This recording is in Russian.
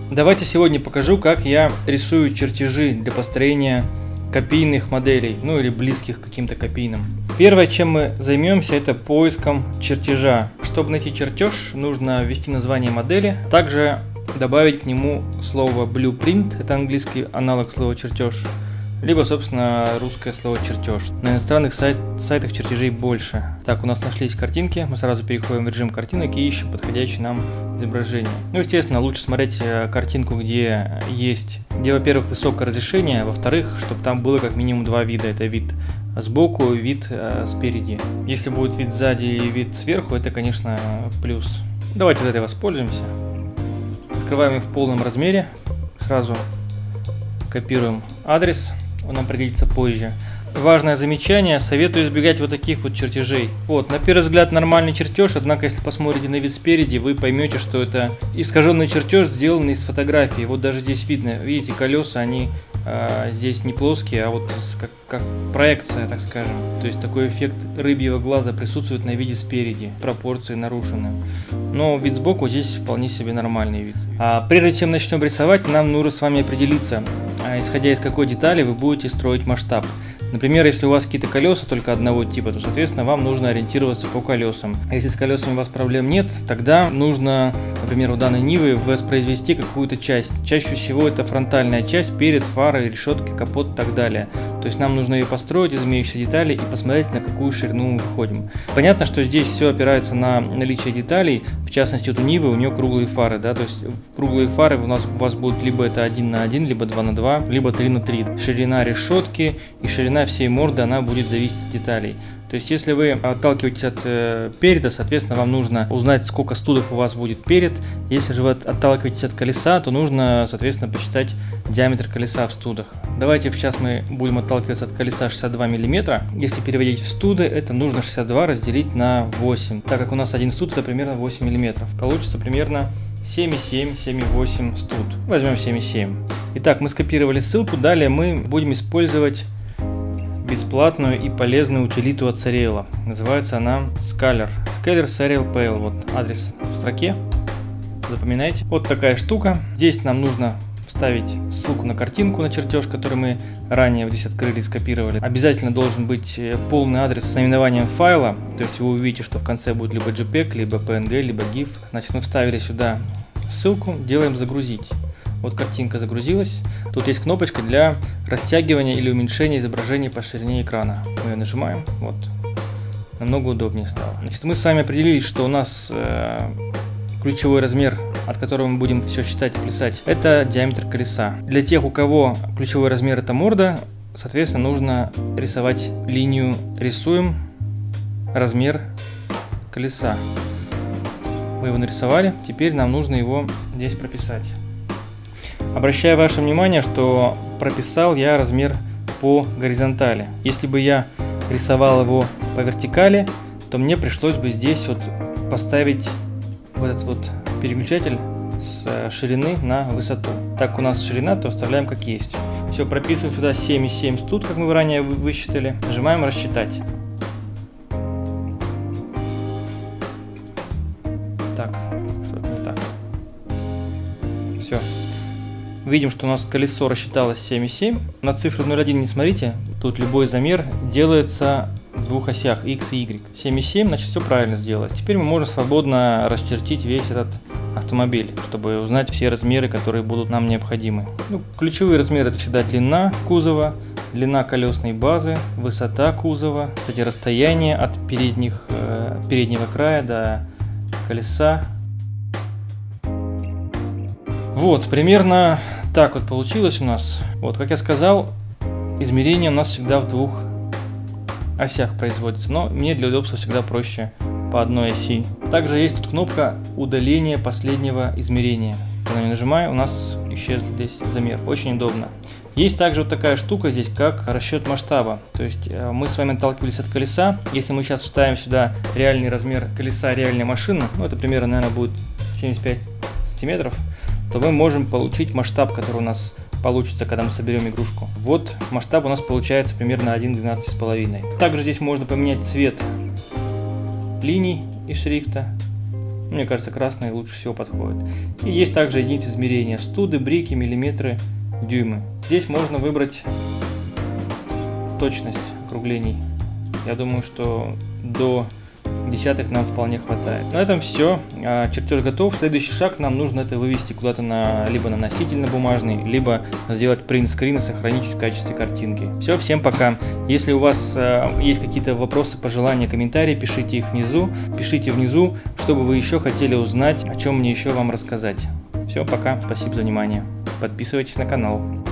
Давайте сегодня покажу, как я рисую чертежи для построения копийных моделей, ну или близких к каким-то копийным. Первое, чем мы займемся, это поиском чертежа. Чтобы найти чертеж, нужно ввести название модели, также добавить к нему слово blueprint, это английский аналог слова чертеж, либо, собственно, русское слово чертеж. На иностранных сайтах чертежей больше. Так, у нас нашлись картинки, мы сразу переходим в режим картинок и ищем подходящее нам изображение. Ну, естественно, лучше смотреть картинку, где, во-первых, высокое разрешение, во-вторых, чтобы там было как минимум два вида. Это вид сбоку и вид спереди. Если будет вид сзади и вид сверху, это, конечно, плюс. Давайте вот этой воспользуемся. Открываем его в полном размере, сразу копируем адрес. Он нам пригодится позже. Важное замечание, советую избегать вот таких вот чертежей. Вот, на первый взгляд нормальный чертеж, однако если посмотрите на вид спереди, вы поймете, что это искаженный чертеж, сделанный из фотографии. Вот даже здесь видно, видите, колеса, они здесь не плоские, а вот как проекция, так скажем. То есть такой эффект рыбьего глаза присутствует на виде спереди, пропорции нарушены. Но вид сбоку здесь вполне себе нормальный вид. Прежде чем начнем рисовать, нам нужно с вами определиться, исходя из какой детали вы будете строить масштаб. Например, если у вас какие-то колеса только одного типа, то, соответственно, вам нужно ориентироваться по колесам. А если с колесами у вас проблем нет, тогда нужно, например, у данной Нивы воспроизвести какую-то часть. Чаще всего это фронтальная часть, перед, фары, решетки, капот и так далее. То есть нам нужно ее построить из имеющихся деталей и посмотреть, на какую ширину мы выходим. Понятно, что здесь все опирается на наличие деталей. В частности, вот у Нивы, у нее круглые фары, да, то есть круглые фары у вас будут либо это 1 на 1, либо 2 на 2, либо 3 на 3. Ширина решетки и ширина всей морды, она будет зависеть от деталей. То есть, если вы отталкиваетесь от переда, соответственно, вам нужно узнать, сколько студов у вас будет перед. Если же вы отталкиваетесь от колеса, то нужно, соответственно, посчитать диаметр колеса в студах. Давайте сейчас мы будем отталкиваться от колеса 62 мм. Если переводить в студы, это нужно 62 разделить на 8. Так как у нас один студ, это примерно 8 мм. Получится примерно 7,7-7,8 студ. Возьмем 7,7. Итак, мы скопировали ссылку. Далее мы будем использовать бесплатную и полезную утилиту от Serial. Называется она Scalar. Scalar Serial Pale. Вот адрес в строке. Запоминайте. Вот такая штука. Здесь нам нужно вставить ссылку на картинку, на чертеж, который мы ранее здесь открыли и скопировали. Обязательно должен быть полный адрес с наименованием файла. То есть вы увидите, что в конце будет либо JPEG, либо PNG, либо GIF. Значит, мы вставили сюда ссылку, делаем загрузить. Вот картинка загрузилась. Тут есть кнопочка для растягивания или уменьшения изображения по ширине экрана. Мы ее нажимаем. Вот. Намного удобнее стало. Значит, мы с вами определились, что у нас ключевой размер, от которого мы будем все считать и писать, это диаметр колеса. Для тех, у кого ключевой размер это морда, соответственно, нужно рисовать линию. Рисуем размер колеса. Мы его нарисовали. Теперь нам нужно его здесь прописать. Обращаю ваше внимание, что прописал я размер по горизонтали. Если бы я рисовал его по вертикали, то мне пришлось бы здесь вот поставить вот этот вот переключатель с ширины на высоту. Так у нас ширина, то оставляем как есть. Все, прописываем сюда 7,7 студ, как мы ранее высчитали. Нажимаем рассчитать. Так, что-то не так. Все. Видим, что у нас колесо рассчиталось 7,7. На цифру 0,1 не смотрите. Тут любой замер делается в двух осях, x и y. 7,7, значит, все правильно сделалось. Теперь мы можем свободно расчертить весь этот автомобиль, чтобы узнать все размеры, которые будут нам необходимы. Ну, ключевые размеры — это всегда длина кузова, длина колесной базы, высота кузова, кстати, расстояние от переднего края до колеса. Вот, примерно так вот получилось у нас. Вот, как я сказал, измерение у нас всегда в двух осях производится, но мне для удобства всегда проще по одной оси. Также есть тут кнопка удаления последнего измерения. Когда я нажимаю, у нас исчез здесь замер. Очень удобно. Есть также вот такая штука здесь, как расчет масштаба. То есть мы с вами отталкивались от колеса. Если мы сейчас вставим сюда реальный размер колеса реальной машины, ну это примерно, наверное, будет 75 сантиметров, то мы можем получить масштаб, который у нас получится, когда мы соберем игрушку. Вот масштаб у нас получается примерно 1,12,5. Также здесь можно поменять цвет линий и шрифта. Мне кажется, красный лучше всего подходит. И есть также единицы измерения: студы, брики, миллиметры, дюймы. Здесь можно выбрать точность округлений. Я думаю, что до десятых нам вполне хватает. На этом все. Чертеж готов. Следующий шаг: нам нужно это вывести куда-то либо на носитель на бумажный, либо сделать принт-скрин и сохранить в качестве картинки. Все, всем пока. Если у вас есть какие-то вопросы, пожелания, комментарии, пишите их внизу. Пишите внизу, что бы вы еще хотели узнать, о чем мне еще вам рассказать. Все, пока. Спасибо за внимание. Подписывайтесь на канал.